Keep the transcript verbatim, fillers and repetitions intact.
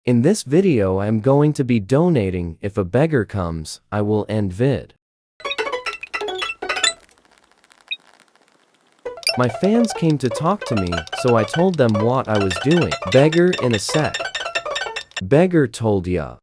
In this video I'm going to be donating. If a beggar comes, I will end vid. My fans came to talk to me, so I told them what I was doing. Beggar in a sec. Beggar told ya.